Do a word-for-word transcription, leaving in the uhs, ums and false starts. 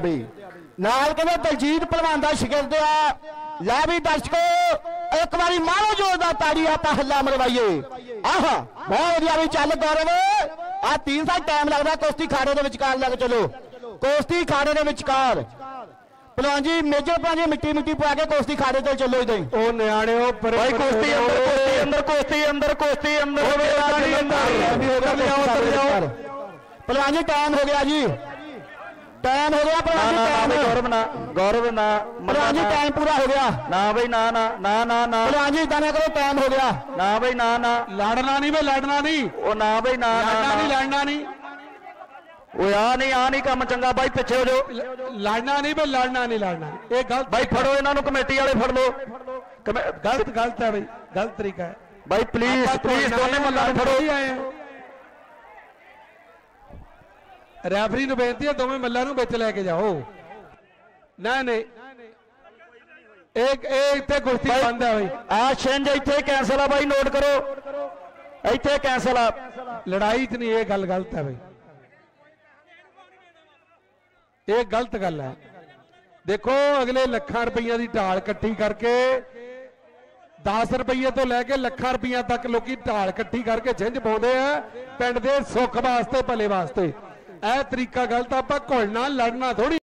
B नाल कहते दलजीत पहलवान का शिगिरद आ। लै भी दर्शको एक बारी मारो जोरदार ताड़ी आप हल्ला मरवाइए। आह बहुत वधिया भी चल गौरव आ तीन साल टाइम लगता कुश्ती खाड़े के विचकार लग चलो कुश्ती खाड़े के विचकार पहलवान जी मेजर पहलवान जी मिट्टी मिट्टी पा के कुश्ती खाड़े ते चलो इधर ओ न्याणे ओ पर भाई कुश्ती अंदर कुश्ती अंदर कुश्ती अंदर कुश्ती अंदर पहलवान जी टाइम हो गया जी टाइम हो गया गौरव ना गौरव ना पहलवान जी टाइम पूरा हो गया ना भाई ना ना ना ना ना पहलवान जी इतना करो टाइम हो गया ना भाई ना ना लड़ना नहीं भाई लड़ना नहीं ओ ना भाई ना लड़ना नहीं लड़ना नहीं वो आ नहीं आ नहीं काम चंगा भाई पिछे हो जाओ लड़ना नहीं भाई लड़ना नहीं लड़ना ये गलत भाई फड़ो इन्हों कमेटी वाले फड़ लो गलत गलत है भाई गलत तरीका है भाई प्लीज प्लीज दोनों मल्ला फड़ो ही आए हैं रैफरी नूं बेनती है दोवें मल्लां नूं विच लैके जाओ ना नहीं एक एक ते कुश्ती बंद है भाई आ छिंज इत्थे कैंसल है भाई नोट करो इत्थे कैंसल है लड़ाई च नहीं ये गल गलत है भाई ये गलत गल है। देखो अगले लखां रुपया की ढाल इकट्ठी करके दस रुपये तो लैके लखां रुपया तक लोग ढाल इकट्ठी करके छिंज पाउंदे आ पिंड दे सुख वास्ते भले वास्ते। यह तरीका गलत आप घुलना लड़ना थोड़ी।